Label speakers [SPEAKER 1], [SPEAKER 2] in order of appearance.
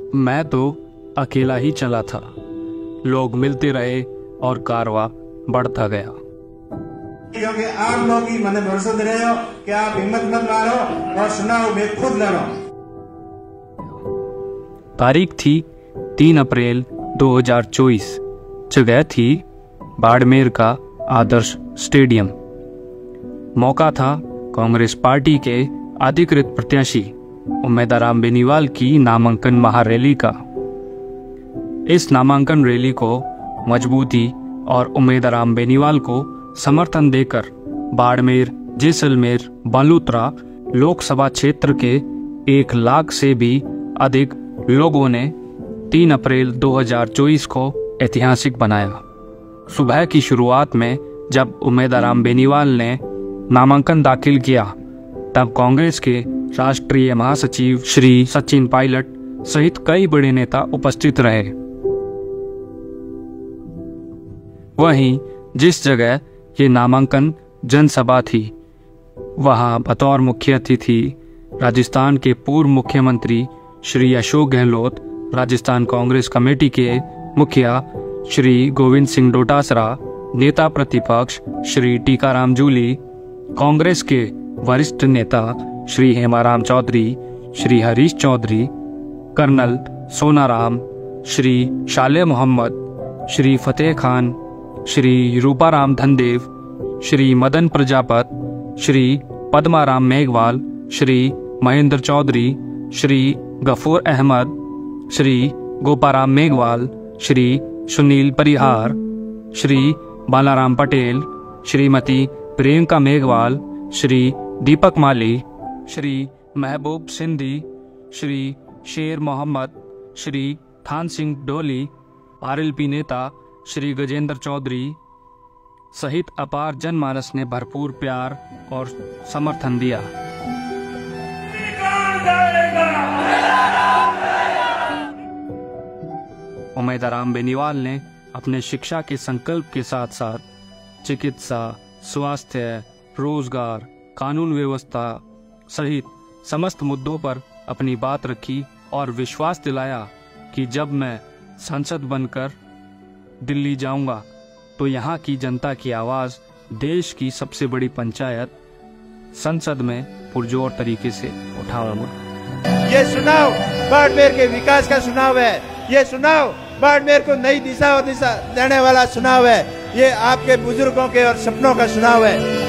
[SPEAKER 1] मैं तो अकेला ही चला था। लोग मिलते रहे और कारवां बढ़ता गया।
[SPEAKER 2] क्योंकि आप लोग ही मैंने भरोसा दे रहे हो कि आप हिम्मत मत मारो और चुनाव में खुद लड़ो।
[SPEAKER 1] तारीख थी 3 अप्रैल 2024। जगह थी बाड़मेर का आदर्श स्टेडियम। मौका था कांग्रेस पार्टी के अधिकृत प्रत्याशी उमेदराम बेनीवाल की नामांकन महारैली का। इस नामांकन रैली को मजबूती और उमेदराम बेनीवाल को समर्थन देकर बाड़मेर, जैसलमेर, बालोतरा लोकसभा क्षेत्र के 1 लाख से भी अधिक लोगों ने 3 अप्रैल 2024 को ऐतिहासिक बनाया। सुबह की शुरुआत में जब उमेदराम बेनीवाल ने नामांकन दाखिल किया, तब कांग्रेस के राष्ट्रीय महासचिव श्री सचिन पायलट सहित कई बड़े नेता उपस्थित रहे। वहीं जिस जगह ये नामांकन जनसभा थी, वहां बतौर मुख्य अतिथि राजस्थान के पूर्व मुख्यमंत्री श्री अशोक गहलोत, राजस्थान कांग्रेस कमेटी के मुखिया श्री गोविंद सिंह डोटासरा, नेता प्रतिपक्ष श्री टीकाराम जूली, कांग्रेस के वरिष्ठ नेता श्री हेमाराम चौधरी, श्री हरीश चौधरी, कर्नल सोनाराम, श्री शाले मोहम्मद, श्री फतेह खान, श्री रूपाराम धनदेव, श्री मदन प्रजापत, श्री पद्माराम मेघवाल, श्री महेंद्र चौधरी, श्री गफूर अहमद, श्री गोपाराम मेघवाल, श्री सुनील परिहार, श्री बालाराम पटेल, श्रीमती प्रियंका मेघवाल, श्री दीपक माली, श्री महबूब सिंधी, श्री शेर मोहम्मद, श्री थान सिंह डोली, आरएलपी नेता श्री गजेंद्र चौधरी सहित अपार जनमानस ने भरपूर प्यार और समर्थन दिया। उमेदराम बेनीवाल ने अपने शिक्षा के संकल्प के साथ साथ चिकित्सा, स्वास्थ्य, रोजगार, कानून व्यवस्था सहित समस्त मुद्दों पर अपनी बात रखी और विश्वास दिलाया कि जब मैं सांसद बनकर दिल्ली जाऊंगा तो यहाँ की जनता की आवाज देश की सबसे बड़ी पंचायत संसद में पुरजोर तरीके से उठाऊंगा।
[SPEAKER 3] ये चुनाव बाड़मेर के विकास का चुनाव है। ये चुनाव बाड़मेर को नई दिशा देने वाला चुनाव है। ये आपके बुजुर्गों के और सपनों का चुनाव है।